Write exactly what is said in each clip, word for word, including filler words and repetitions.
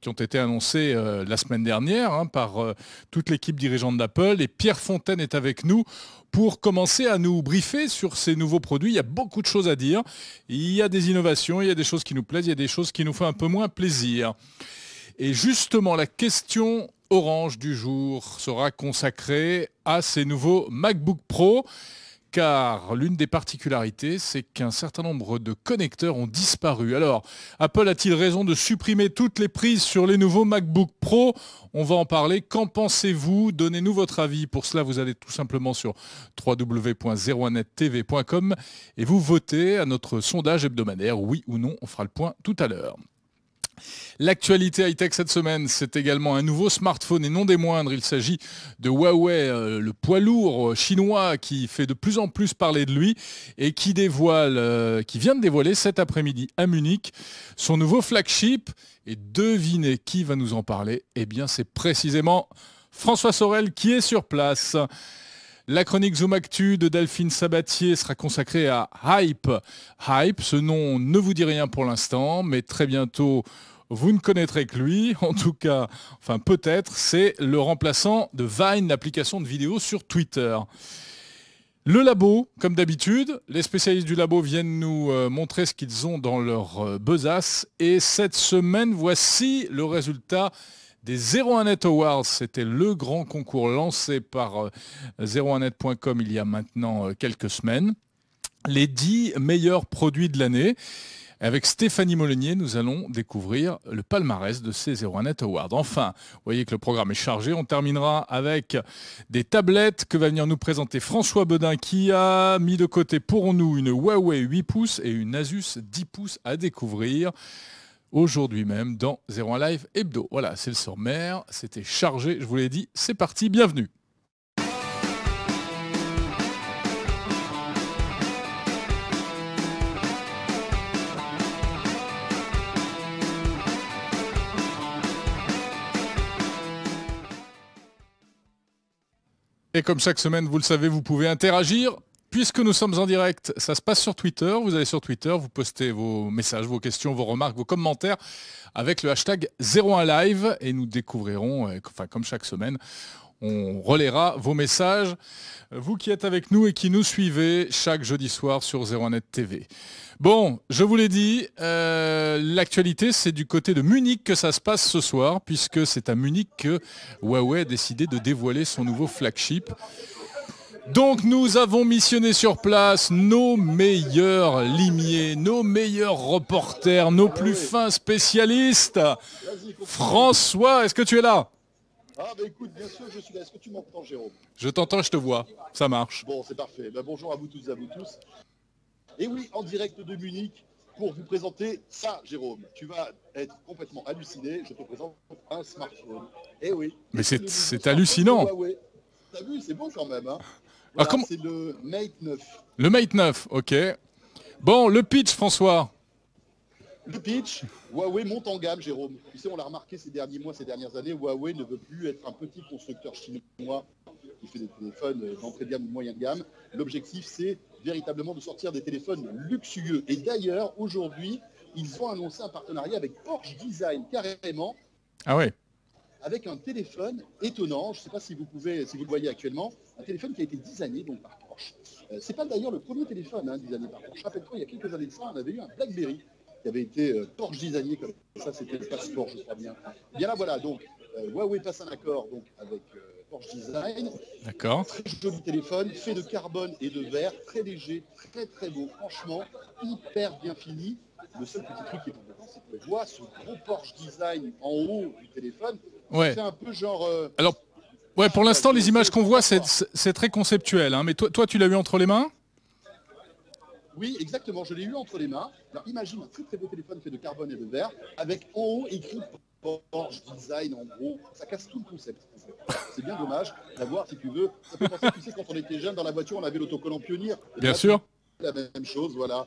qui ont été annoncés euh, la semaine dernière hein, par euh, toute l'équipe dirigeante d'Apple. Et Pierre Fontaine est avec nous pour commencer à nous briefer sur ces nouveaux produits. Il y a beaucoup de choses à dire. Il y a des innovations, il y a des choses qui nous plaisent, il y a des choses qui nous font un peu moins plaisir. Et justement, la question orange du jour sera consacrée à ces nouveaux MacBook Pro. Car l'une des particularités, c'est qu'un certain nombre de connecteurs ont disparu. Alors, Apple a-t-il raison de supprimer toutes les prises sur les nouveaux MacBook Pro? On va en parler. Qu'en pensez-vous? Donnez-nous votre avis. Pour cela, vous allez tout simplement sur w w w point zéro un net t v point com et vous votez à notre sondage hebdomadaire. Oui ou non, on fera le point tout à l'heure. L'actualité high-tech cette semaine, c'est également un nouveau smartphone et non des moindres. Il s'agit de Huawei, euh, le poids lourd chinois qui fait de plus en plus parler de lui et qui dévoile, euh, qui vient de dévoiler cet après-midi à Munich son nouveau flagship. Et devinez qui va nous en parler? Eh bien, c'est précisément François Sorel qui est sur place. La chronique Zoom Actu de Delphine Sabatier sera consacrée à Hype. Hype, ce nom ne vous dit rien pour l'instant, mais très bientôt, vous ne connaîtrez que lui. En tout cas, enfin peut-être, c'est le remplaçant de Vine, l'application de vidéo sur Twitter. Le labo, comme d'habitude, les spécialistes du labo viennent nous euh, montrer ce qu'ils ont dans leur euh, besace. Et cette semaine, voici le résultat des zéro un net Awards. C'était le grand concours lancé par euh, zéro un net point com il y a maintenant euh, quelques semaines. Les dix meilleurs produits de l'année. Avec Stéphanie Molenier, nous allons découvrir le palmarès de ces zéro un net Awards. Enfin, vous voyez que le programme est chargé. On terminera avec des tablettes que va venir nous présenter François Bedin qui a mis de côté pour nous une Huawei huit pouces et une Asus dix pouces à découvrir aujourd'hui même dans zéro un Live Hebdo. Voilà, c'est le sommaire, c'était chargé, je vous l'ai dit, c'est parti, bienvenue. Et comme chaque semaine, vous le savez, vous pouvez interagir. Puisque nous sommes en direct, ça se passe sur Twitter. Vous allez sur Twitter, vous postez vos messages, vos questions, vos remarques, vos commentaires avec le hashtag zéro un live et nous découvrirons, enfin comme chaque semaine, on relaiera vos messages. Vous qui êtes avec nous et qui nous suivez chaque jeudi soir sur zéro un net T V. Bon, je vous l'ai dit, euh, l'actualité c'est du côté de Munich que ça se passe ce soir, puisque c'est à Munich que Huawei a décidé de dévoiler son nouveau flagship. Donc nous avons missionné sur place nos meilleurs limiers, nos meilleurs reporters, nos plus fins spécialistes. François, est-ce que tu es là? Ah bah écoute, bien sûr je suis là. Est-ce que tu m'entends, Jérôme? Je t'entends, je te vois. Ça marche. Bon, c'est parfait. Bah, bonjour à vous toutes et à vous tous. Et oui, en direct de Munich pour vous présenter ça, Jérôme. Tu vas être complètement halluciné. Je te présente un smartphone. Et oui. Mais c'est, c'est hallucinant. T'as vu, c'est bon quand même, hein. Voilà, ah, comment... C'est le Mate neuf. Le Mate neuf, ok. Bon, le pitch, François. Le pitch, Huawei monte en gamme, Jérôme. Tu sais, on l'a remarqué ces derniers mois, ces dernières années, Huawei ne veut plus être un petit constructeur chinois qui fait des téléphones d'entrée de gamme ou moyen de gamme. L'objectif, c'est véritablement de sortir des téléphones luxueux. Et d'ailleurs, aujourd'hui, ils ont annoncé un partenariat avec Porsche Design, carrément. Ah ouais. Avec un téléphone étonnant, je ne sais pas si vous pouvez, si vous le voyez actuellement, un téléphone qui a été designé donc par Porsche. Euh, c'est pas d'ailleurs le premier téléphone hein, designé par Porsche. Rappelle-toi, il y a quelques années de ça, on avait eu un BlackBerry qui avait été euh, Porsche designé comme ça, c'était le passeport, je crois bien. Et bien là voilà, donc euh, Huawei passe un accord donc avec euh, Porsche Design. D'accord. Très joli téléphone, fait de carbone et de verre, très léger, très très beau, franchement, hyper bien fini. Le seul petit truc qui est important, c'est qu'on voit ce gros Porsche Design en haut du téléphone. Ouais. C'est un peu genre... Euh... Alors, ouais, pour l'instant, les images qu'on voit, c'est, c'est très conceptuel. Hein, mais toi, toi, tu l'as eu entre les mains? Oui, exactement. Je l'ai eu entre les mains. Alors, imagine un très très beau téléphone fait de carbone et de verre, avec en haut écrit Porsche Design, en gros. Ça casse tout le concept. C'est bien dommage d'avoir, si tu veux. Ça fait penser, tu sais, quand on était jeune, dans la voiture, on avait l'autocollant Pionnier. Bien là, sûr. La même chose, voilà.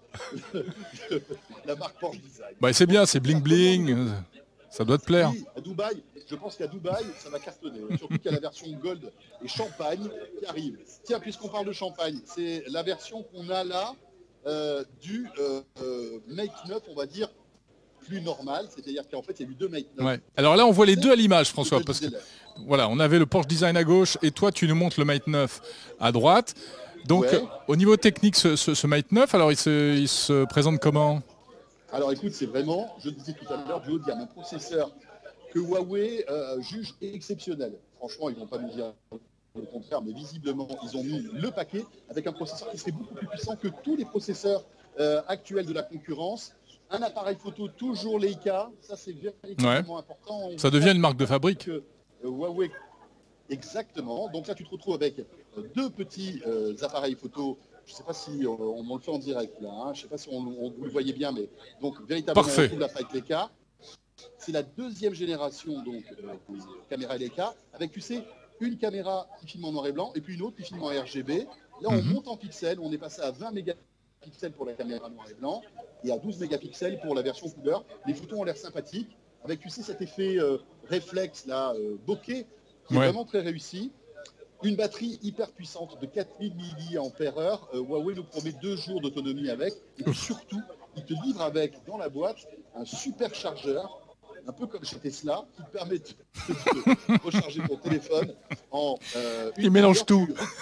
La marque Porsche Design. Bah, c'est bien, c'est bling bling. Ça doit te plaire. Oui, à Dubaï, je pense qu'à Dubaï, ça va cartonner. Surtout qu'il y a la version Gold et Champagne qui arrive. Tiens, puisqu'on parle de Champagne, c'est la version qu'on a là euh, du euh, euh, Mate neuf, on va dire, plus normal, c'est-à-dire qu'en fait, il y a eu deux Mate neuf. Ouais. Alors là, on voit les deux à l'image, François, parce que voilà, on avait le Porsche Design à gauche et toi, tu nous montres le Mate neuf à droite. Donc, Ouais. au niveau technique, ce, ce, ce Mate neuf, alors il se, il se présente comment? Alors écoute, c'est vraiment, je le disais tout à l'heure, du haut de gamme, un processeur que Huawei euh, juge exceptionnel. Franchement, ils ne vont pas nous dire le contraire, mais visiblement, ils ont mis le paquet avec un processeur qui serait beaucoup plus puissant que tous les processeurs euh, actuels de la concurrence. Un appareil photo toujours Leica, ça c'est véritablement ouais. important. On ça devient une marque de fabrique. Que, euh, Huawei, exactement. Donc là, tu te retrouves avec euh, deux petits euh, appareils photo. Je ne sais pas si on, on le fait en direct là. Hein. Je ne sais pas si on, on, vous le voyez bien, mais donc véritablement, parfait. On retrouve l'appareil Leica. C'est la deuxième génération donc euh, des caméras Leica avec, tu sais, une caméra qui filme en noir et blanc et puis une autre qui filme en R G B. Là, on mm-hmm. monte en pixels. On est passé à vingt mégapixels pour la caméra noir et blanc et à douze mégapixels pour la version couleur. Les photos ont l'air sympathiques avec, tu sais, cet effet euh, réflexe là, euh, bokeh, qui ouais. est vraiment très réussi. Une batterie hyper puissante de quatre mille milliampères heure. Euh, Huawei nous promet deux jours d'autonomie avec. Et puis surtout, il te livre avec, dans la boîte, un super chargeur, un peu comme chez Tesla, qui te permet de, de recharger ton téléphone en euh, une il mélange tout.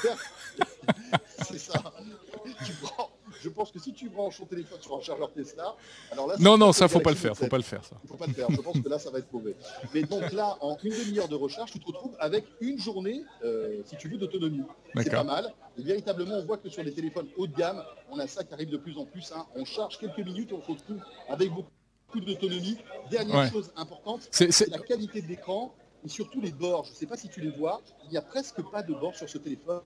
C'est ça. Tu prends, je pense que si tu branches ton téléphone sur un chargeur Tesla, alors là... Non, non, ça, faut pas le faire, faut pas le faire, ça. Faut pas le faire, je pense que là, ça va être mauvais. Mais donc là, en une demi-heure de recharge, tu te retrouves avec une journée, euh, si tu veux, d'autonomie. C'est pas mal. Et véritablement, on voit que sur les téléphones haut de gamme, on a ça qui arrive de plus en plus. Hein. On charge quelques minutes, on se retrouve avec beaucoup d'autonomie. Dernière ouais. chose importante, c'est, c'est... c'est la qualité de l'écran et surtout les bords. Je ne sais pas si tu les vois, il n'y a presque pas de bords sur ce téléphone.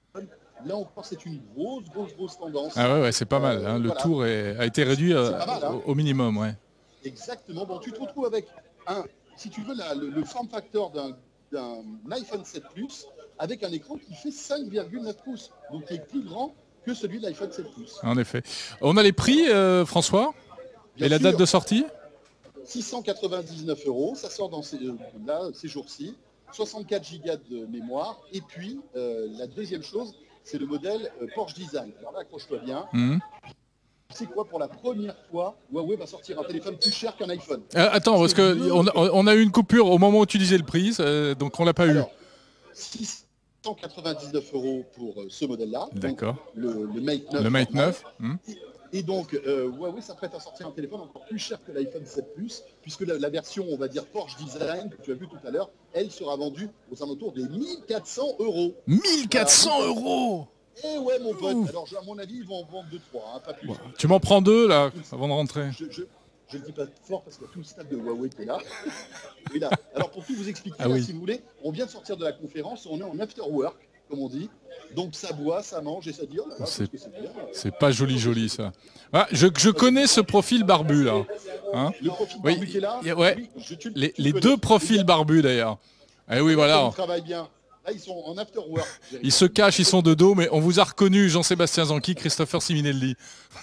Là encore, c'est une grosse, grosse, grosse tendance. Ah ouais, ouais c'est pas mal. Hein. Le voilà. tour est, a été réduit à, mal, hein. au, au minimum. Ouais. Exactement. Bon, tu te retrouves avec, un, si tu veux, la, le, le form factor d'un, d'un iPhone sept Plus avec un écran qui fait cinq virgule neuf pouces. Donc, qui est plus grand que celui de l'iPhone sept Plus. En effet. On a les prix, euh, François Bien Et la sûr. Date de sortie? six cent quatre-vingt-dix-neuf euros. Ça sort dans ces, là, ces jours-ci. soixante-quatre gigas de mémoire. Et puis, euh, la deuxième chose, c'est le modèle euh, Porsche Design. Alors là, accroche-toi bien. Mmh. Tu sais quoi, pour la première fois, Huawei va sortir un téléphone plus cher qu'un iPhone. Euh, attends, parce qu'on le... a, on a eu une coupure au moment où tu disais le prix, euh, donc on l'a pas Alors, eu. six cent quatre-vingt-dix-neuf euros pour euh, ce modèle-là. D'accord. Le, le Mate neuf. Le Mate neuf. Mmh. Et donc, euh, Huawei s'apprête à sortir un téléphone encore plus cher que l'iPhone sept Plus, puisque la, la version, on va dire, Porsche Design, que tu as vu tout à l'heure, elle sera vendue aux alentours des mille quatre cents euros. mille quatre cents euros. Eh ouais, mon pote. Ouf. Alors, à mon avis, ils vont en vendre deux trois, hein, pas plus. Bon, tu m'en prends deux, là, avant de rentrer. Je, je, je le dis pas fort parce qu'il y a tout le stade de Huawei qui est là. Et là. Alors, pour tout vous expliquer, ah là, oui. si vous voulez, on vient de sortir de la conférence, on est en after work, comme on dit. Donc ça boit, ça mange et ça dit oh là là, c'est, c'est, bien, c'est pas joli joli ça. Ah, je, je connais ce profil barbu là. Hein le profil barbu oui, qui est là, ouais. oui, je, tu, les, tu les deux profils barbus d'ailleurs. Eh oui voilà. Ils travaillent bien. Là ils sont en after work. Ils se cachent, ils sont de dos, mais on vous a reconnu Jean-Sébastien Zanqui, Christopher Siminelli.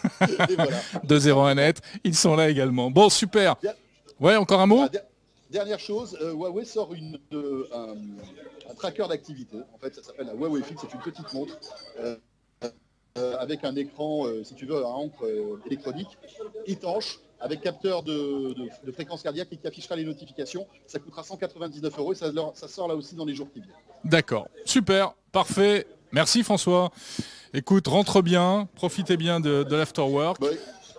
Et voilà. de zéro un net, ils sont là également. Bon super. Ouais, encore un mot. Ah, Dernière chose, euh, Huawei sort une, euh, un, un tracker d'activité. En fait, ça s'appelle la Huawei Fit. C'est une petite montre euh, euh, avec un écran, euh, si tu veux, à encre euh, électronique, étanche, avec capteur de, de, de fréquence cardiaque et qui affichera les notifications. Ça coûtera cent quatre-vingt-dix-neuf euros et ça, ça sort là aussi dans les jours qui viennent. D'accord, super, parfait. Merci François. Écoute, rentre bien, profitez bien de, de l'afterwork. Oui.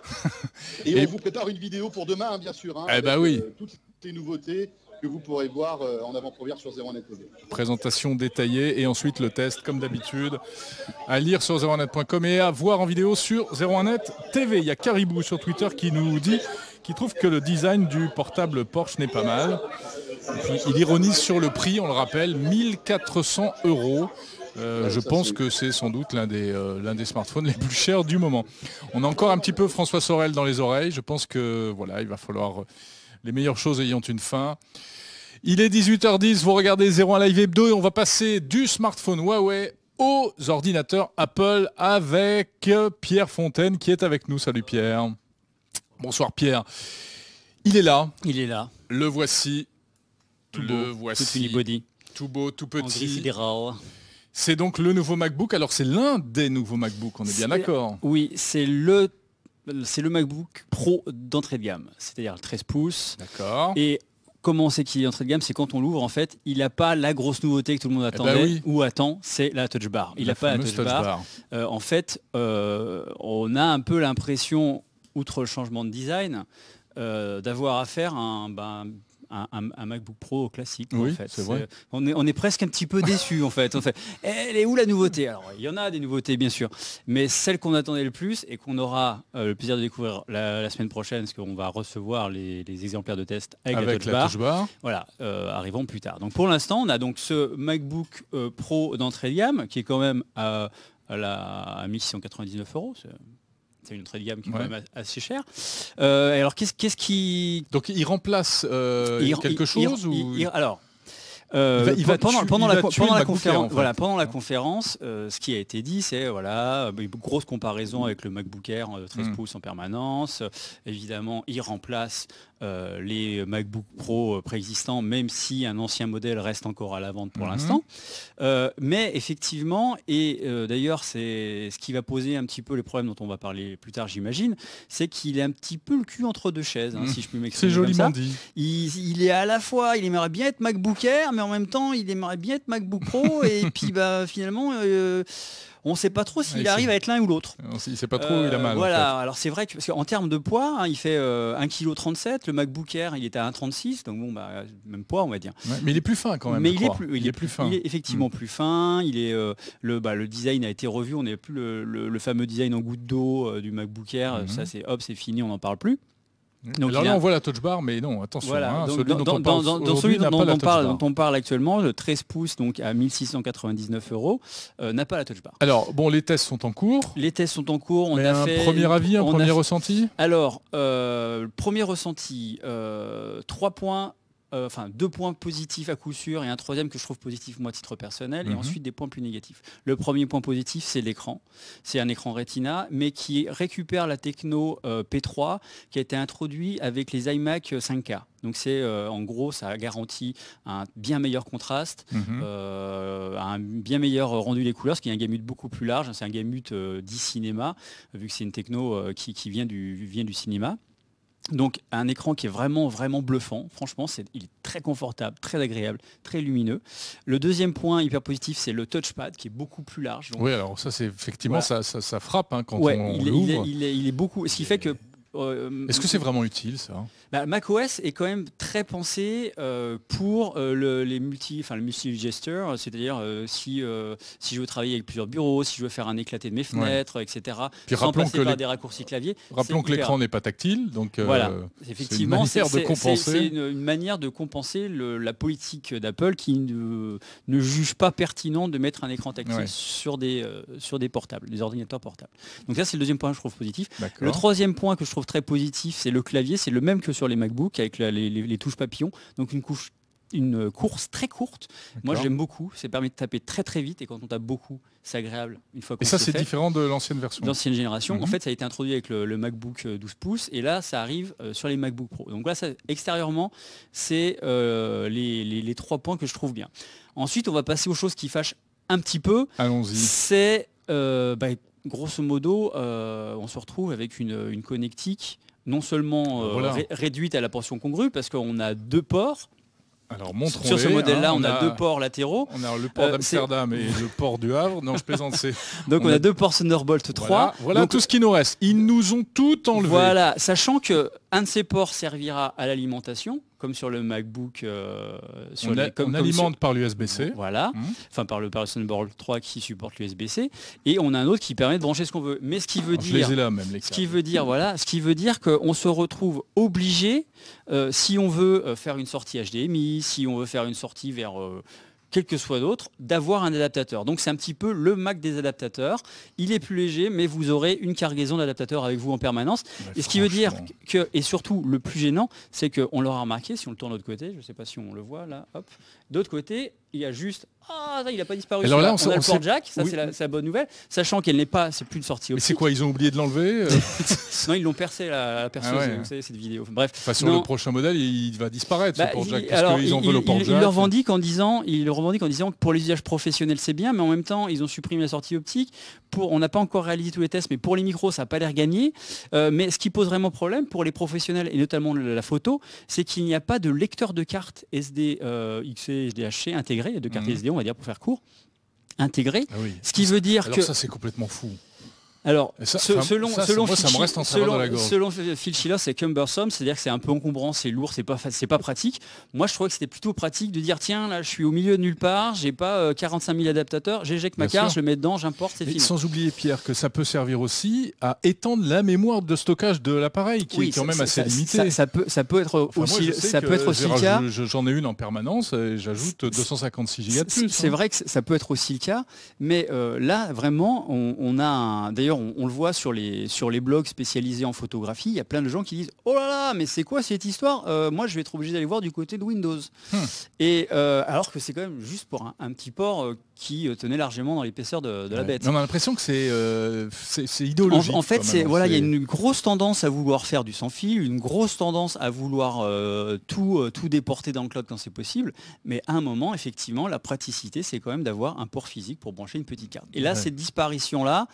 Et, et on vous prépare une vidéo pour demain, hein, bien sûr. Hein, eh bah oui. Euh, toutes les nouveautés que vous pourrez voir euh, en avant-première sur zéro un net T V. Présentation détaillée et ensuite le test, comme d'habitude, à lire sur zéro un net point com et à voir en vidéo sur zéro un net T V. Il y a Caribou sur Twitter qui nous dit qu'il trouve que le design du portable Porsche n'est pas mal. Et puis, il ironise sur le prix, on le rappelle, mille quatre cents euros. Euh, ouais, je pense c'est... que c'est sans doute l'un des, euh, l'un des smartphones les plus chers du moment. On a encore un petit peu François Sorel dans les oreilles. Je pense que voilà, il va falloir euh, les meilleures choses ayant une fin. Il est dix-huit heures dix, vous regardez zéro un Live Hebdo et on va passer du smartphone Huawei aux ordinateurs Apple avec Pierre Fontaine qui est avec nous. Salut Pierre. Bonsoir Pierre. Il est là. Il est là. Le voici. Tout le beau, voici. Tout unibody. Tout beau, tout petit. En gris sidéral. C'est donc le nouveau MacBook. Alors c'est l'un des nouveaux MacBooks, on est bien c'est, d'accord. Oui, c'est le c'est le MacBook Pro d'entrée de gamme, c'est-à-dire le treize pouces. D'accord. Et comment c'est qu'il est entrée de gamme, c'est quand on l'ouvre, en fait, il n'a pas la grosse nouveauté que tout le monde attendait, eh ben oui. ou attend, c'est la touch bar. Il n'a pas la touch, touch bar. bar. Euh, en fait, euh, on a un peu l'impression, outre le changement de design, euh, d'avoir affaire à un... Ben, Un, un, un MacBook Pro classique. Oui, en fait. c'est vrai. On est, on est presque un petit peu déçus en fait. On fait, elle est où la nouveauté? Alors il y en a des nouveautés bien sûr, mais celle qu'on attendait le plus et qu'on aura euh, le plaisir de découvrir la, la semaine prochaine, parce qu'on va recevoir les, les exemplaires de test avec, avec la, touch, la bar, touch bar. Voilà, euh, arrivons plus tard. Donc pour l'instant, on a donc ce MacBook euh, Pro d'entrée de gamme qui est quand même à, à, la, à mille six cent quatre-vingt-dix-neuf euros. C'est une entrée de gamme qui est ouais. quand même assez chère. Euh, alors, qu'est-ce, qu'est-ce qui... Donc, il remplace euh, il, quelque il, chose il, ou... il, Alors, euh, il va, il va pendant, tuer, pendant, la, pendant la conférence, en fait. voilà, pendant la conférence, euh, ce qui a été dit, c'est voilà, une grosse comparaison avec le MacBook Air treize pouces en permanence. Évidemment, il remplace euh, les MacBook Pro préexistants, même si un ancien modèle reste encore à la vente pour mm-hmm. l'instant. Euh, mais effectivement, et euh, d'ailleurs, c'est ce qui va poser un petit peu les problèmes dont on va parler plus tard, j'imagine, c'est qu'il est un petit peu le cul entre deux chaises, hein, mmh. si je puis m'exprimer. C'est joliment comme ça. dit. Il, il est à la fois, il aimerait bien être MacBook Air, mais en même temps, il aimerait bien être MacBook Pro, et puis bah finalement. Euh, on ne sait pas trop s'il ouais, arrive à être l'un ou l'autre. On ne sait pas trop euh, où il a mal. Voilà, en fait. Alors c'est vrai que, parce qu'en termes de poids, hein, il fait euh, un virgule trente-sept kg, le MacBook Air il est à un virgule trente-six, donc bon, bah, même poids on va dire. Ouais, mais il est plus fin quand même. Mais il est plus, il, il est plus fin. Il est effectivement mmh. plus fin, il est, euh, le, bah, le design a été revu, on n'est plus le, le, le fameux design en goutte d'eau euh, du MacBook Air, mmh. ça c'est hop, c'est fini, on n'en parle plus. Donc Alors là, a... on voit la touch bar, mais non, attention. Voilà. Hein, donc, celui dans, dont dans, on parle, dans, dans celui dont, dont, on parle, dont on parle actuellement, le treize pouces donc à mille six cent quatre-vingt-dix-neuf euros, euh, n'a pas la touch bar. Alors, bon, les tests sont en cours. Les tests sont en cours. On mais a un fait premier avis, un premier a... ressenti. Alors, euh, premier ressenti, euh, trois points. Euh, enfin deux points positifs à coup sûr et un troisième que je trouve positif moi à titre personnel, mm-hmm. et ensuite des points plus négatifs. Le premier point positif, c'est l'écran. C'est un écran Retina, mais qui récupère la techno euh, P trois qui a été introduit avec les iMac cinq K. Donc c'est euh, en gros, ça garantit un bien meilleur contraste, mm-hmm. euh, un bien meilleur rendu des couleurs, ce qui est un gamut beaucoup plus large. C'est un gamut euh, dit cinéma, vu que c'est une techno euh, qui, qui vient du, vient du cinéma. Donc un écran qui est vraiment vraiment bluffant, franchement c'est, il est très confortable, très agréable, très lumineux. Le deuxième point hyper positif, c'est le touchpad qui est beaucoup plus large. Donc, oui, alors ça c'est effectivement, voilà. ça, ça, ça frappe hein, quand ouais, on, on il, l'ouvre. Il est, il, est, il est beaucoup, ce qui fait que... Euh, Est-ce que c'est vraiment utile ça? Bah, macOS est quand même très pensé euh, pour euh, le, les multi, enfin le multi-gesture, c'est-à-dire euh, si, euh, si je veux travailler avec plusieurs bureaux, si je veux faire un éclaté de mes fenêtres, ouais. et cetera. Puis sans passer que par les... des raccourcis clavier. Rappelons que l'écran n'est pas tactile, donc euh, voilà. Effectivement, c'est une manière c'est, de compenser. C'est, c'est une, une manière de compenser le, la politique d'Apple qui ne, ne juge pas pertinent de mettre un écran tactile ouais. sur, des, euh, sur des portables, des ordinateurs portables. Donc ça c'est le deuxième point que je trouve positif. D'accord. Le troisième point que je trouve très positif, c'est le clavier. C'est le même que sur les MacBook avec la, les, les, les touches papillons. Donc une, couche, une course très courte. D'accord. Moi j'aime beaucoup. Ça permet de taper très très vite et quand on tape beaucoup, c'est agréable. Une fois qu'on et ça c'est fait. différent de l'ancienne version. L'ancienne génération. Mm-hmm. En fait, ça a été introduit avec le, le MacBook douze pouces et là ça arrive euh, sur les MacBook Pro. Donc là, ça, extérieurement, c'est euh, les, les, les trois points que je trouve bien. Ensuite, on va passer aux choses qui fâchent un petit peu. Allons-y. C'est euh, bah, grosso modo, euh, on se retrouve avec une, une connectique non seulement euh, voilà. ré- réduite à la portion congrue, parce qu'on a deux ports. Alors, sur ce modèle-là, hein, on, on a, a deux ports latéraux. On a le port d'Amsterdam euh, et le port du Havre. Non, je plaisante. C'est... Donc on, on a, a deux ports Thunderbolt voilà, trois. Voilà Donc, tout ce qui nous reste. Ils nous ont tout enlevé. Voilà, sachant que un de ces ports servira à l'alimentation, comme sur le MacBook. Euh, sur on, les, a, comme, on comme alimente sur... par l'U S B C. Voilà, mmh. enfin par le Thunderbolt trois qui supporte l'U S B C, et on a un autre qui permet de brancher ce qu'on veut. Mais ce qui veut Alors, dire, je les ai là, même, les ce qui veut dire, voilà, ce qui veut dire qu'on se retrouve obligé, euh, si on veut euh, faire une sortie H D M I, si on veut faire une sortie vers euh, quel que soit d'autre, d'avoir un adaptateur. Donc c'est un petit peu le Mac des adaptateurs. Il est plus léger, mais vous aurez une cargaison d'adaptateurs avec vous en permanence. Ouais, et ce qui veut dire que, et surtout le plus gênant, c'est qu'on l'aura remarqué, si on le tourne de l'autre côté, je ne sais pas si on le voit là, hop, de l'autre côté, il y a juste ah, il n'a pas disparu. Alors là, on, on, on a on le port sait... jack, ça oui. c'est la, la bonne nouvelle, sachant qu'elle n'est pas, c'est plus une sortie optique. Mais c'est quoi, ils ont oublié de l'enlever? Non, ils l'ont percé la, la perceuse, ah ouais. Vous savez, cette vidéo. Bref. Enfin, sur non. le prochain modèle, il va disparaître bah, ce port jack, alors, puisqu'ils en veulent au port jack. Ils le revendiquent en disant, ils le revendiquent en disant que pour les usages professionnels c'est bien, mais en même temps ils ont supprimé la sortie optique. Pour, on n'a pas encore réalisé tous les tests, mais pour les micros ça n'a pas l'air gagné. Euh, mais ce qui pose vraiment problème pour les professionnels et notamment la photo, c'est qu'il n'y a pas de lecteur de carte S D euh, X C, S D H C intégré, de carte mmh. S D on va dire pour faire court. Intégré, ah oui. Ce qui veut dire Alors que... ça c'est complètement fou. Alors, ça, ce, selon, ça, selon, moi, Phil, ça me reste en selon, de la gorge. selon Phil Schiller, c'est cumbersome, c'est-à-dire que c'est un peu encombrant, c'est lourd, c'est pas, c'est pas pratique. Moi, je trouvais que c'était plutôt pratique de dire tiens, là, je suis au milieu de nulle part, j'ai pas euh, quarante-cinq mille adaptateurs, j'éjecte ma carte, je le mets dedans, j'importe, c'est fini. Sans oublier, Pierre, que ça peut servir aussi à étendre la mémoire de stockage de l'appareil, qui oui, est quand ça, même assez ça, limitée. Ça, ça, peut, ça peut être enfin, aussi, moi, ça peut être aussi le cas. J'en ai une en permanence, et j'ajoute deux cent cinquante-six gigas de plus. C'est hein. vrai que ça peut être aussi le cas, mais euh, là, vraiment, on, on a un... D'ailleurs, on, on le voit sur les, sur les blogs spécialisés en photographie, il y a plein de gens qui disent oh là là, mais c'est quoi cette histoire euh, moi je vais être obligé d'aller voir du côté de Windows. Hmm. Et euh, alors que c'est quand même juste pour un, un petit port euh, qui euh, tenait largement dans l'épaisseur de, de ouais. la bête. Mais on a l'impression que c'est euh, idéologique. En, en fait, c'est voilà, il y a une grosse tendance à vouloir faire du sans fil, une grosse tendance à vouloir euh, tout, euh, tout déporter dans le cloud quand c'est possible. Mais à un moment, effectivement, la praticité, c'est quand même d'avoir un port physique pour brancher une petite carte. Et là, ouais. cette disparition-là,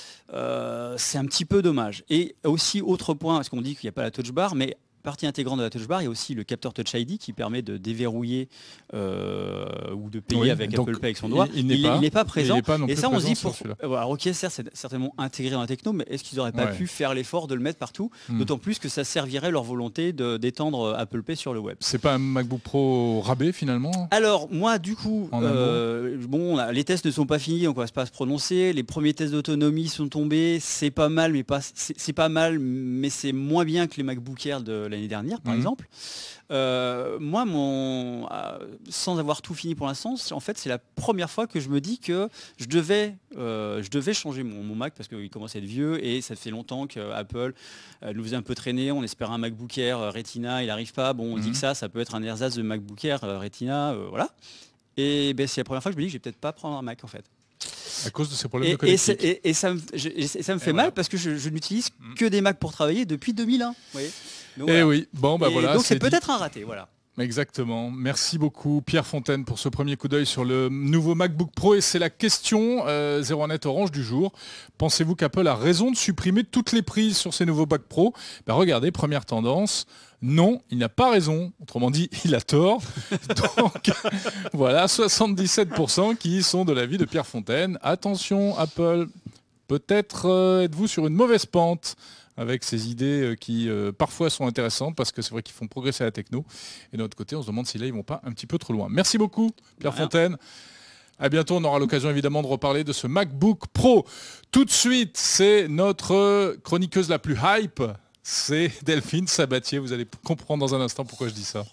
Euh, c'est un petit peu dommage. Et aussi, autre point, parce qu'on dit qu'il n'y a pas la touch bar, mais partie intégrante de la touch bar, il y a aussi le capteur Touch I D qui permet de déverrouiller euh, ou de payer oui, avec Apple Pay avec son doigt. Il, il n'est pas, pas présent. Pas et ça, on se dit, pour... alors, ok, certes, c'est certainement intégré dans la techno, mais est-ce qu'ils n'auraient pas ouais. pu faire l'effort de le mettre partout hmm. D'autant plus que ça servirait leur volonté d'étendre Apple Pay sur le web. C'est pas un MacBook Pro rabais finalement? Alors, moi, du coup, euh, bon, a, les tests ne sont pas finis, donc on va pas se prononcer. Les premiers tests d'autonomie sont tombés. C'est pas mal, mais pas, c'est pas mal, mais c'est moins bien que les MacBook Air de l'année dernière, par mmh. exemple. Euh, moi, mon, euh, sans avoir tout fini pour l'instant, en fait, c'est la première fois que je me dis que je devais, euh, je devais changer mon, mon Mac parce qu'il commence à être vieux et ça fait longtemps qu'Apple euh, nous faisait un peu traîner. On espère un MacBook Air euh, Retina, il n'arrive pas. Bon, on mmh. dit que ça, ça peut être un ersatz de MacBook Air euh, Retina, euh, voilà. Et ben, c'est la première fois que je me dis que je vais peut-être pas prendre un Mac en fait. À cause de ces problèmes et, de connectique. Et, et, et ça me, je, et ça me fait et mal voilà. parce que je, je n'utilise mmh. que des Macs pour travailler depuis deux mille un. Vous voyez donc, et voilà. oui, bon bah et voilà. Donc c'est peut-être un raté, voilà. Exactement. Merci beaucoup Pierre Fontaine pour ce premier coup d'œil sur le nouveau MacBook Pro. Et c'est la question euh, zéro un net Orange du jour. Pensez-vous qu'Apple a raison de supprimer toutes les prises sur ces nouveaux Mac Pro? Ben, regardez, première tendance. Non, il n'a pas raison. Autrement dit, il a tort. Donc voilà, soixante-dix-sept pour cent qui sont de l'avis de Pierre Fontaine. Attention Apple, peut-être euh, êtes-vous sur une mauvaise pente avec ces idées qui euh, parfois sont intéressantes parce que c'est vrai qu'ils font progresser la techno. Et de l'autre côté, on se demande si là, ils vont pas un petit peu trop loin. Merci beaucoup, Pierre Rien. Fontaine. À bientôt, on aura l'occasion évidemment de reparler de ce MacBook Pro. Tout de suite, c'est notre chroniqueuse la plus hype, c'est Delphine Sabatier. Vous allez comprendre dans un instant pourquoi je dis ça.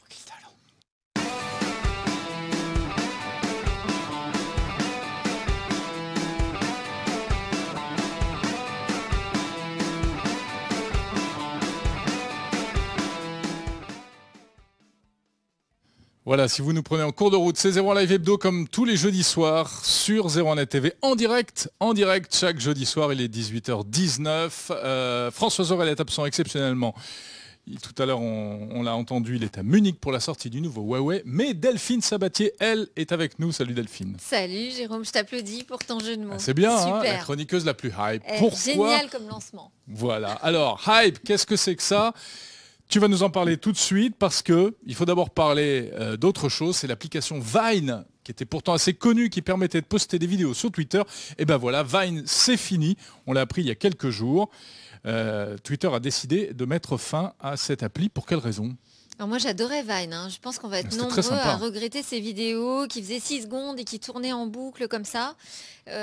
Voilà, si vous nous prenez en cours de route, c'est zéro un Live Hebdo comme tous les jeudis soirs sur zéro un net T V en direct. En direct, chaque jeudi soir, il est dix-huit heures dix-neuf. Euh, François Aurel est absent exceptionnellement. Il, tout à l'heure, on, on l'a entendu, il est à Munich pour la sortie du nouveau Huawei. Mais Delphine Sabatier, elle, est avec nous. Salut Delphine. Salut Jérôme, je t'applaudis pour ton jeu de mots. Ah, c'est bien, hein, la chroniqueuse la plus hype. Eh, Pourquoi? Génial comme lancement. Voilà. Alors, hype, qu'est-ce que c'est que ça? Tu vas nous en parler tout de suite parce que il faut d'abord parler euh, d'autre chose. C'est l'application Vine qui était pourtant assez connue, qui permettait de poster des vidéos sur Twitter. Et ben voilà, Vine, c'est fini. On l'a appris il y a quelques jours. Euh, Twitter a décidé de mettre fin à cette appli. Pour quelle raison? Alors moi j'adorais Vine, hein. Je pense qu'on va être nombreux à regretter ces vidéos qui faisaient six secondes et qui tournaient en boucle comme ça. Euh, alors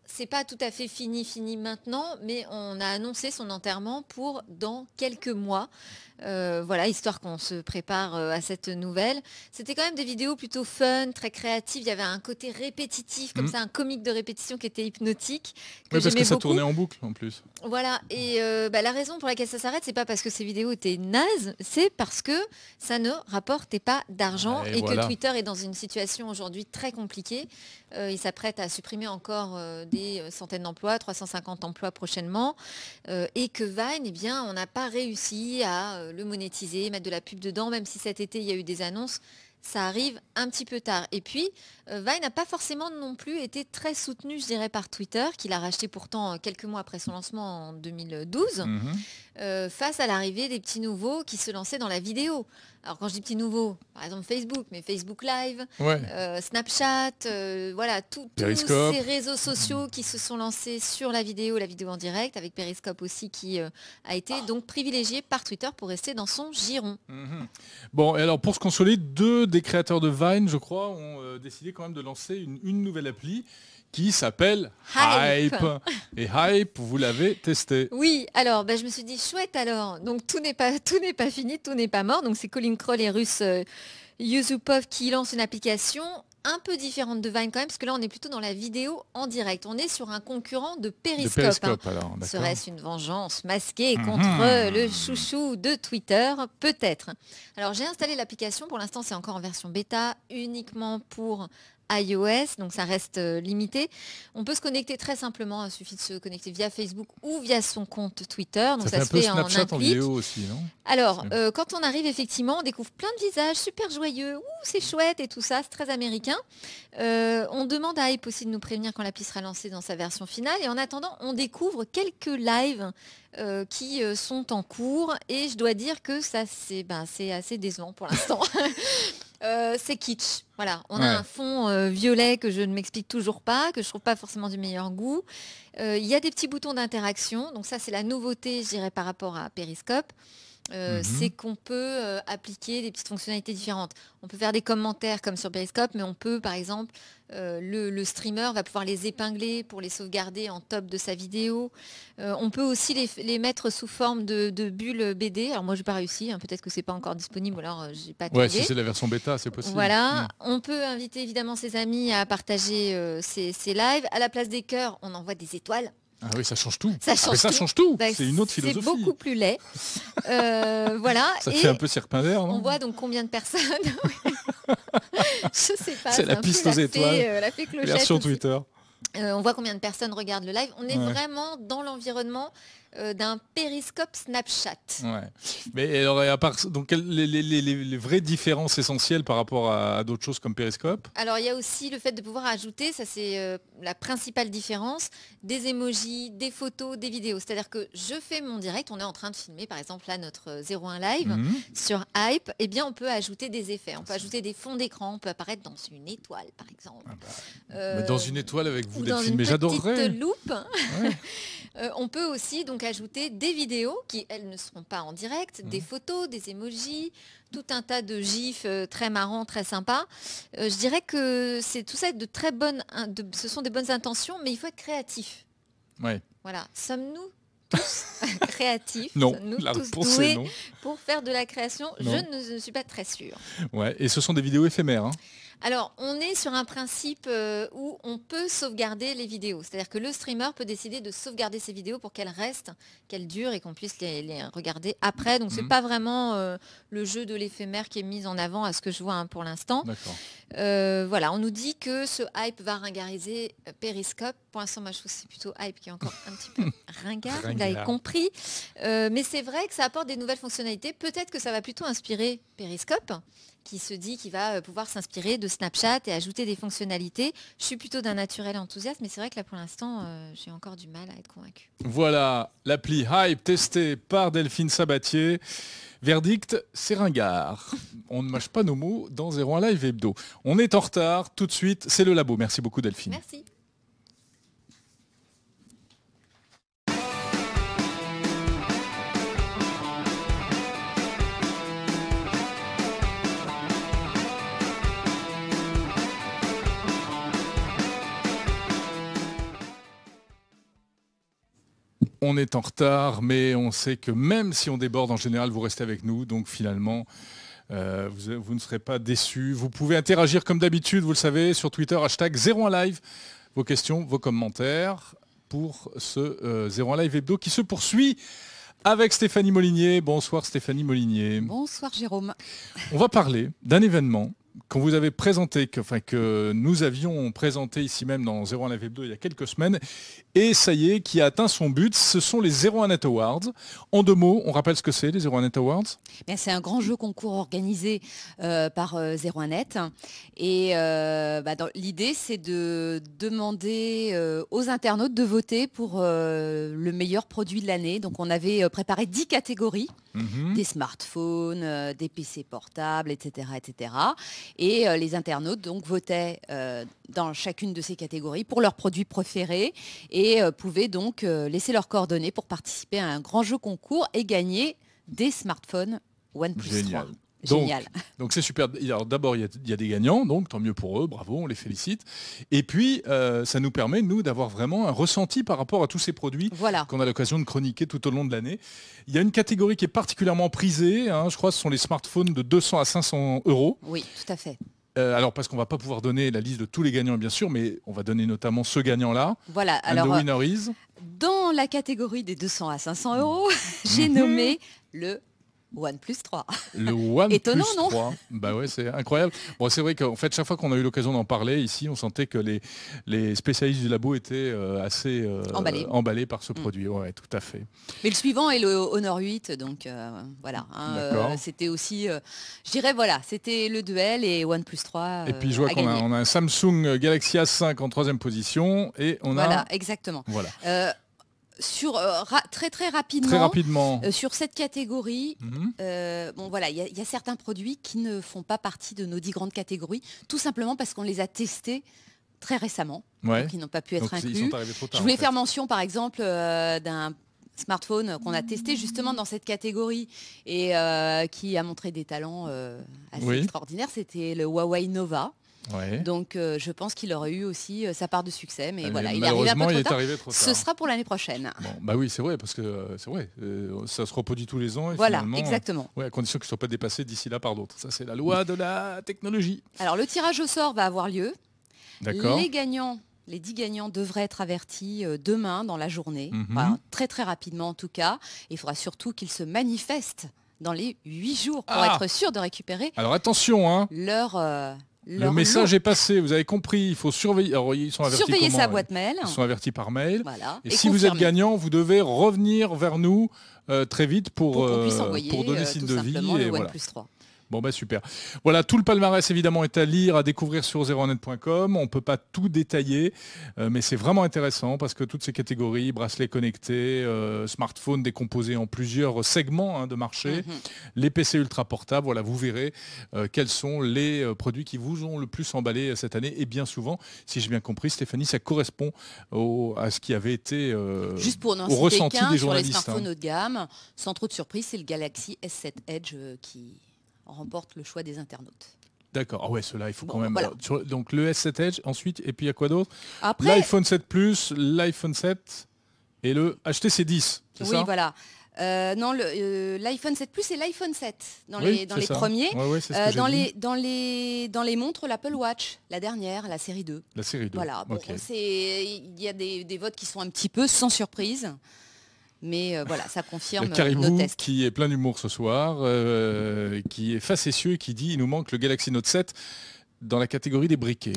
c'est pas tout à fait fini, fini maintenant, mais on a annoncé son enterrement pour dans quelques mois. Euh, voilà, histoire qu'on se prépare euh, à cette nouvelle. C'était quand même des vidéos plutôt fun, très créatives. Il y avait un côté répétitif, comme mmh. ça, un comique de répétition qui était hypnotique. Que oui, parce que ça beaucoup. tournait en boucle en plus. Voilà, et euh, bah, la raison pour laquelle ça s'arrête, c'est pas parce que ces vidéos étaient nazes, c'est parce que ça ne rapportait pas d'argent et, et voilà. que Twitter est dans une situation aujourd'hui très compliquée. Euh, il s'apprête à supprimer encore euh, des centaines d'emplois, trois cent cinquante emplois prochainement, euh, et que Vine, eh bien, on n'a pas réussi à euh, le monétiser, mettre de la pub dedans, même si cet été il y a eu des annonces. Ça arrive un petit peu tard. Et puis, euh, Vine n'a pas forcément non plus été très soutenu, je dirais, par Twitter, qu'il a racheté pourtant quelques mois après son lancement en deux mille douze, mmh. euh, face à l'arrivée des petits nouveaux qui se lançaient dans la vidéo. Alors quand je dis petits nouveaux, par exemple Facebook, mais Facebook Live, ouais. euh, Snapchat, euh, voilà, tout, tous ces réseaux sociaux qui se sont lancés sur la vidéo, la vidéo en direct, avec Periscope aussi qui euh, a été donc privilégié par Twitter pour rester dans son giron. Mmh. Bon, et alors pour se consoler, deux des créateurs de Vine, je crois, ont euh, décidé quand même de lancer une, une nouvelle appli qui s'appelle Hype. Hype. Et Hype, vous l'avez testé. Oui, alors ben, je me suis dit, chouette alors. Donc tout n'est pas, tout n'est pas fini, tout n'est pas mort. Donc c'est Colin Kroll et Russ euh, Yusupov qui lancent une application un peu différente de Vine quand même, parce que là on est plutôt dans la vidéo en direct. On est sur un concurrent de Periscope. De Periscope hein. alors, serait-ce une vengeance masquée mmh. contre le chouchou de Twitter? Peut-être. Alors j'ai installé l'application, pour l'instant c'est encore en version bêta, uniquement pour iOS, donc ça reste euh, limité. On peut se connecter très simplement, il suffit de se connecter via Facebook ou via son compte Twitter. Donc ça, ça se fait en un clic. En vidéo aussi, non? Alors, euh, quand on arrive effectivement, on découvre plein de visages super joyeux, ouh c'est chouette et tout ça, c'est très américain. Euh, on demande à Hype aussi de nous prévenir quand l'appli sera lancée dans sa version finale. Et en attendant, on découvre quelques lives euh, qui euh, sont en cours. Et je dois dire que ça, c'est ben, c'est assez décevant pour l'instant. Euh, c'est kitsch. Voilà, on ouais. a un fond euh, violet que je ne m'explique toujours pas, que je trouve pas forcément du meilleur goût. Il euh, y a des petits boutons d'interaction, donc ça c'est la nouveauté, je dirais, par rapport à Periscope. Euh, mm-hmm. C'est qu'on peut euh, appliquer des petites fonctionnalités différentes. On peut faire des commentaires comme sur Periscope, mais on peut, par exemple, euh, le, le streamer va pouvoir les épingler pour les sauvegarder en top de sa vidéo. Euh, on peut aussi les, les mettre sous forme de, de bulles B D. Alors moi, je n'ai pas réussi. Hein, peut-être que c'est pas encore disponible. Alors, euh, j'ai pas trouvé. Ouais, si c'est la version bêta, c'est possible. Voilà. Mm. On peut inviter évidemment ses amis à partager euh, ses, ses lives. À la place des cœurs, on envoie des étoiles. Ah oui, ça change tout. Ça change ah, ça tout. Change tout. C'est une autre philosophie. C'est beaucoup plus laid. Euh, voilà. Ça et fait un peu Serpin-Vert, non? On voit donc combien de personnes. Je sais pas. C'est la piste aux étoiles. Fée, euh, la fée clochette, version Twitter. Euh, on voit combien de personnes regardent le live. On est ouais. vraiment dans l'environnement euh, d'un périscope Snapchat. Ouais. Mais alors, à part, donc, les, les, les, les vraies différences essentielles par rapport à, à d'autres choses comme Periscope? Alors, il y a aussi le fait de pouvoir ajouter, ça c'est euh, la principale différence, des emojis, des photos, des vidéos. C'est-à-dire que je fais mon direct, on est en train de filmer par exemple là notre zéro un live mm-hmm. sur Hype, eh bien on peut ajouter des effets, on peut ajouter des fonds d'écran, on peut apparaître dans une étoile par exemple. Ah bah, euh, mais dans une étoile avec vous, dans Delphine, mais j'adorerais. Dans une petite loupe. Ouais. euh, on peut aussi donc ajouter des vidéos qui, elles, ne seront pas en direct, mmh. des photos, des emojis, tout un tas de gifs euh, très marrants, très sympas. Euh, je dirais que c'est tout ça de très bonnes, de, ce sont des bonnes intentions, mais il faut être créatif. Ouais. Voilà. Sommes-nous tous créatifs? Non, Sommes-nous la tous réponse doués est non. Pour faire de la création? Non. Je ne, ne suis pas très sûre. Ouais. Et ce sont des vidéos éphémères, hein? Alors, on est sur un principe euh, où on peut sauvegarder les vidéos. C'est-à-dire que le streamer peut décider de sauvegarder ses vidéos pour qu'elles restent, qu'elles durent et qu'on puisse les, les regarder après. Donc, mmh. c'est pas vraiment euh, le jeu de l'éphémère qui est mis en avant à ce que je vois hein, pour l'instant. Euh, voilà, on nous dit que ce Hype va ringariser Periscope. Pour l'instant, moi, je trouve que c'est plutôt Hype qui est encore un petit peu ringard, vous l'avez compris. Euh, mais c'est vrai que ça apporte des nouvelles fonctionnalités. Peut-être que ça va plutôt inspirer Periscope, qui se dit qu'il va pouvoir s'inspirer de Snapchat et ajouter des fonctionnalités. Je suis plutôt d'un naturel enthousiaste, mais c'est vrai que là, pour l'instant, euh, j'ai encore du mal à être convaincue. Voilà, l'appli Hype testée par Delphine Sabatier. Verdict, c'est ringard. On ne mâche pas nos mots dans zéro un Live Hebdo. On est en retard, tout de suite, c'est le labo. Merci beaucoup Delphine. Merci. on est en retard, mais on sait que même si on déborde, en général, vous restez avec nous. Donc finalement, euh, vous, vous ne serez pas déçus. Vous pouvez interagir comme d'habitude, vous le savez, sur Twitter, hashtag zéro un live. Vos questions, vos commentaires pour ce euh, zéro un live hebdo qui se poursuit avec Stéphanie Molinier. Bonsoir Stéphanie Molinier. Bonsoir Jérôme. On va parler d'un événement qu'on vous avait présenté, que, enfin, que nous avions présenté ici même dans zéro un Live Hebdo il y a quelques semaines, et ça y est, qui a atteint son but, ce sont les zéro un Net Awards. En deux mots, on rappelle ce que c'est, les zéro un Net Awards? C'est un grand jeu concours organisé euh, par euh, zéro un Net, et euh, bah, l'idée c'est de demander euh, aux internautes de voter pour euh, le meilleur produit de l'année. Donc on avait préparé dix catégories, mmh. des smartphones, euh, des P C portables, et cetera, et cetera. Et euh, les internautes donc votaient euh, dans chacune de ces catégories pour leurs produits préférés et euh, pouvaient donc euh, laisser leurs coordonnées pour participer à un grand jeu concours et gagner des smartphones OnePlus Génial. trois. Donc, Génial. Donc c'est super. Alors d'abord, il y, y a des gagnants, donc tant mieux pour eux, bravo, on les félicite. Et puis, euh, ça nous permet, nous, d'avoir vraiment un ressenti par rapport à tous ces produits voilà. qu'on a l'occasion de chroniquer tout au long de l'année. Il y a une catégorie qui est particulièrement prisée, hein, je crois que ce sont les smartphones de deux cents à cinq cents euros. Oui, tout à fait. Euh, alors parce qu'on ne va pas pouvoir donner la liste de tous les gagnants, bien sûr, mais on va donner notamment ce gagnant-là. Voilà, And alors the winner is... dans la catégorie des deux cents à cinq cents euros, j'ai nommé le OnePlus trois. Le OnePlus Étonnant, non? trois. Bah ouais, c'est incroyable. Bon, c'est vrai qu'en fait, chaque fois qu'on a eu l'occasion d'en parler ici, on sentait que les, les spécialistes du labo étaient euh, assez euh, emballés. emballés par ce mm. produit. Ouais, tout à fait. Mais le suivant est le Honor huit, donc euh, voilà. Hein, euh, c'était aussi, euh, je dirais voilà, c'était le duel et OnePlus trois. Euh, et puis je vois qu'on a, on a un Samsung Galaxy A cinq en troisième position et on voilà, a. Voilà, exactement. Voilà. Euh, Sur, euh, ra très très rapidement, très rapidement. Euh, sur cette catégorie, mm-hmm. euh, bon voilà, il y, y a certains produits qui ne font pas partie de nos dix grandes catégories, tout simplement parce qu'on les a testés très récemment, ouais. donc ils n'ont pas pu être donc, inclus. Tard, Je voulais en faire fait. mention par exemple euh, d'un smartphone qu'on a testé justement dans cette catégorie et euh, qui a montré des talents euh, assez oui. extraordinaires, c'était le Huawei Nova. Ouais. Donc euh, je pense qu'il aurait eu aussi euh, sa part de succès, mais, mais voilà, il est arrivé arrivé un peu trop il tard. est arrivé trop tard. Ce sera pour l'année prochaine. Bon, bah oui, c'est vrai, parce que euh, c'est vrai, euh, ça se reproduit tous les ans. Et voilà, exactement. Euh, ouais, à condition qu'ils ne soient pas dépassés d'ici là par d'autres. Ça, c'est la loi de la technologie. Alors le tirage au sort va avoir lieu. D'accord. Les gagnants. Les dix gagnants devraient être avertis euh, demain dans la journée, mm-hmm. enfin, très très rapidement en tout cas. Il faudra surtout qu'ils se manifestent dans les huit jours pour ah. être sûrs de récupérer. Alors attention, hein. leur euh, Le message lot. est passé, vous avez compris, il faut surveiller. Alors, ils sont avertis Surveiller comment, sa boîte mail. Ils sont avertis par mail. Voilà. Et, et si confirmer. vous êtes gagnant, vous devez revenir vers nous euh, très vite pour, pour, qu'on puisse euh, envoyer, pour donner euh, signe tout de vie. Et le voilà. OnePlus trois. Bon bah super. Voilà, tout le palmarès évidemment est à lire, à découvrir sur zéro un net point com. On ne peut pas tout détailler, euh, mais c'est vraiment intéressant parce que toutes ces catégories, bracelets connectés, euh, smartphones décomposés en plusieurs segments hein, de marché, mm-hmm. les P C ultra portables, voilà, vous verrez euh, quels sont les euh, produits qui vous ont le plus emballé cette année. Et bien souvent, si j'ai bien compris, Stéphanie, ça correspond au, à ce qui avait été euh, Juste pour au ressenti des journalistes. Sur les smartphones hein. haut de gamme, sans trop de surprise, c'est le Galaxy S sept Edge euh, qui remporte le choix des internautes. D'accord. Ah ouais, cela il faut bon, quand même. Voilà. Sur, donc le S sept Edge, ensuite, et puis il y a quoi d'autre? Après, L'iPhone sept Plus, l'iPhone sept et le H T C dix. C'est oui, ça voilà. Euh, non, euh, l'iPhone sept Plus et l'iPhone sept dans oui, les, dans les ça. premiers. Ouais, ouais, euh, dans, les, dans, les, dans les montres, l'Apple Watch, la dernière, la série deux. La série deux. Voilà. Bon, okay. Il y a des, des votes qui sont un petit peu sans surprise. Mais euh, voilà, ça confirme le Caribou nos tests. Qui est plein d'humour ce soir, euh, qui est facétieux et qui dit il nous manque le Galaxy Note sept dans la catégorie des briquets.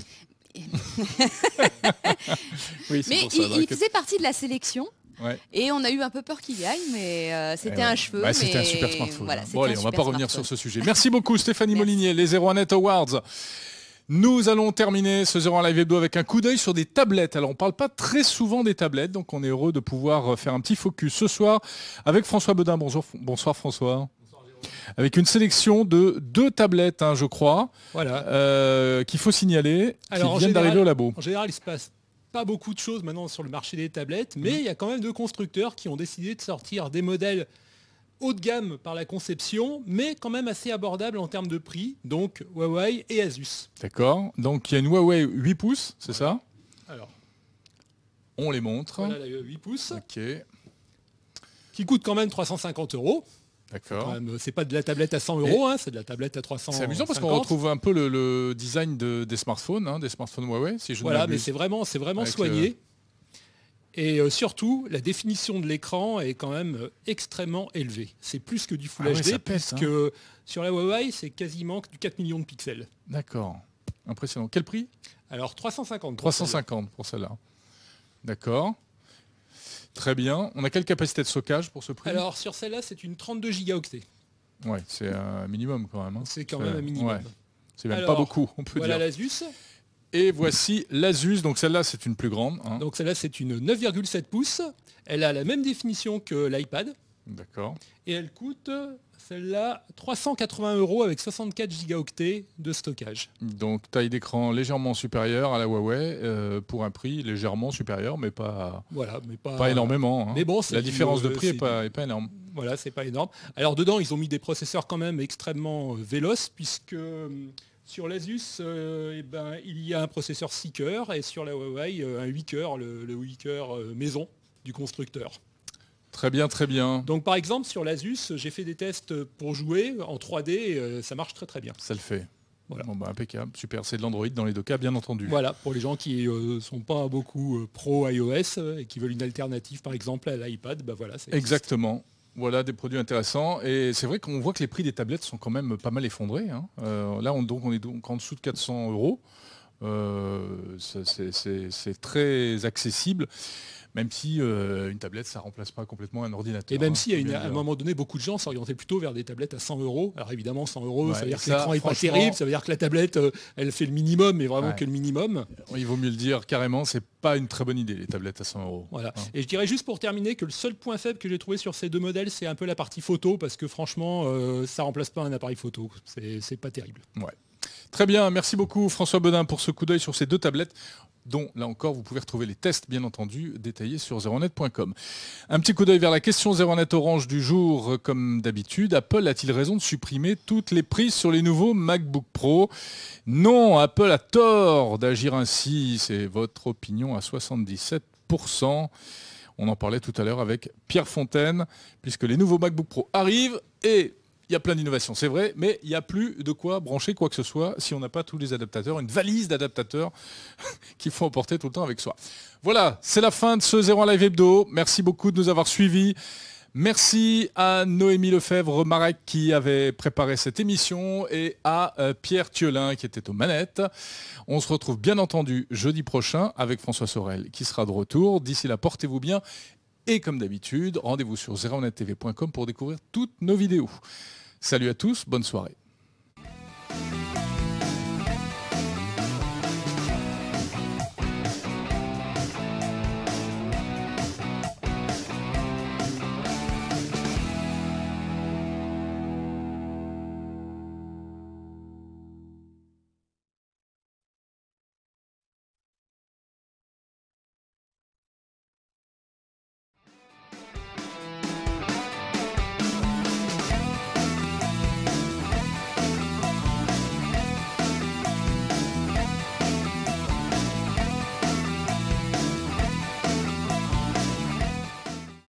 oui, mais il, il faisait partie de la sélection. Ouais. Et on a eu un peu peur qu'il y aille, mais euh, c'était ouais. un cheveu. Bah, c'était mais... un super smartphone. Voilà, bon allez, on ne va pas revenir smartphone. sur ce sujet. Merci beaucoup Stéphanie Molinier, les zéro un Net Awards. Nous allons terminer ce zéro un Live Hebdo avec un coup d'œil sur des tablettes. Alors on ne parle pas très souvent des tablettes, donc on est heureux de pouvoir faire un petit focus ce soir avec François Bedin. Bonjour, bonsoir François. Bonsoir, avec une sélection de deux tablettes, hein, je crois, voilà. euh, qu'il faut signaler, Alors, qui viennent d'arriver au labo. En général, il se passe pas beaucoup de choses maintenant sur le marché des tablettes, mais il mmh. y a quand même deux constructeurs qui ont décidé de sortir des modèles haut de gamme par la conception, mais quand même assez abordable en termes de prix, donc Huawei et Asus. D'accord, donc il y a une Huawei huit pouces, c'est voilà. ça? Alors, on les montre. Voilà la huit pouces. Ok. qui coûte quand même trois cent cinquante euros. D'accord. C'est pas de la tablette à cent euros, hein, c'est de la tablette à trois cents. C'est amusant parce qu'on retrouve un peu le, le design de, des smartphones, hein, des smartphones Huawei, si je Voilà, ne m'abuse. mais c'est vraiment, c'est vraiment soigné. Le... Et euh, surtout, la définition de l'écran est quand même euh, extrêmement élevée. C'est plus que du Full ah H D, ouais, pèse, puisque hein. sur la Huawei, c'est quasiment du quatre millions de pixels. D'accord. Impressionnant. Quel prix? Alors trois cent cinquante. trois cent cinquante pour celle-là. D'accord. Très bien. On a quelle capacité de stockage pour ce prix? Alors sur celle-là, c'est une trente-deux gigaoctets. Ouais, c'est un minimum quand même. Hein. C'est quand même un minimum. Ouais. C'est même Alors, pas beaucoup, on peut voilà dire. Voilà l'Asus. Et voici l'Asus, donc celle-là c'est une plus grande. Hein. Donc celle-là c'est une neuf virgule sept pouces. Elle a la même définition que l'iPad. D'accord. Et elle coûte, celle-là, trois cent quatre-vingts euros avec soixante-quatre gigaoctets de stockage. Donc taille d'écran légèrement supérieure à la Huawei, euh, pour un prix légèrement supérieur, mais pas, voilà, mais pas, pas énormément. Hein. Mais bon, la différence de prix n'est pas, est pas énorme. Voilà, c'est pas énorme. Alors dedans, ils ont mis des processeurs quand même extrêmement véloces, puisque sur l'Asus, euh, eh ben, il y a un processeur six cœurs, et sur la Huawei, un huit cœurs, le, le huit cœurs maison du constructeur. Très bien, très bien. Donc par exemple, sur l'Asus, j'ai fait des tests pour jouer en trois D, et, euh, ça marche très très bien. Ça le fait. Voilà. Bon, bah, impeccable, super, c'est de l'Android dans les deux cas, bien entendu. Voilà, pour les gens qui ne euh, sont pas beaucoup euh, pro iOS euh, et qui veulent une alternative par exemple à l'iPad, bah voilà. Exactement. Voilà des produits intéressants. Et c'est vrai qu'on voit que les prix des tablettes sont quand même pas mal effondrés. Hein. Euh, là, on, donc, on est donc en dessous de quatre cents euros. Euh, c'est très accessible. Même si euh, une tablette, ça ne remplace pas complètement un ordinateur. Et même hein, si à, à un moment donné, beaucoup de gens s'orientaient plutôt vers des tablettes à cent euros. Alors évidemment, cent euros, ouais, ça veut dire que ça, l'écran n'est pas terrible, ça veut dire que la tablette, euh, elle fait le minimum, mais vraiment ouais. que le minimum. Il vaut mieux le dire carrément, c'est pas une très bonne idée, les tablettes à cent euros. Voilà. Hein. Et je dirais juste pour terminer que le seul point faible que j'ai trouvé sur ces deux modèles, c'est un peu la partie photo, parce que franchement, euh, ça ne remplace pas un appareil photo. C'est pas terrible. Ouais. Très bien, merci beaucoup François Bedin pour ce coup d'œil sur ces deux tablettes, dont là encore vous pouvez retrouver les tests bien entendu détaillés sur zéro net point com. Un petit coup d'œil vers la question zéro net Orange du jour. Comme d'habitude, Apple a-t-il raison de supprimer toutes les prises sur les nouveaux MacBook Pro? Non, Apple a tort d'agir ainsi, c'est votre opinion à soixante-dix-sept pour cent. On en parlait tout à l'heure avec Pierre Fontaine, puisque les nouveaux MacBook Pro arrivent et il y a plein d'innovations, c'est vrai, mais il n'y a plus de quoi brancher quoi que ce soit si on n'a pas tous les adaptateurs, une valise d'adaptateurs qu'il faut emporter tout le temps avec soi. Voilà, c'est la fin de ce zéro un Live Hebdo. Merci beaucoup de nous avoir suivis. Merci à Noémie Lefebvre-Marek qui avait préparé cette émission et à euh, Pierre Thiolin qui était aux manettes. On se retrouve bien entendu jeudi prochain avec François Sorel qui sera de retour. D'ici là, portez-vous bien. Et comme d'habitude, rendez-vous sur zéro net T V point com pour découvrir toutes nos vidéos. Salut à tous, bonne soirée.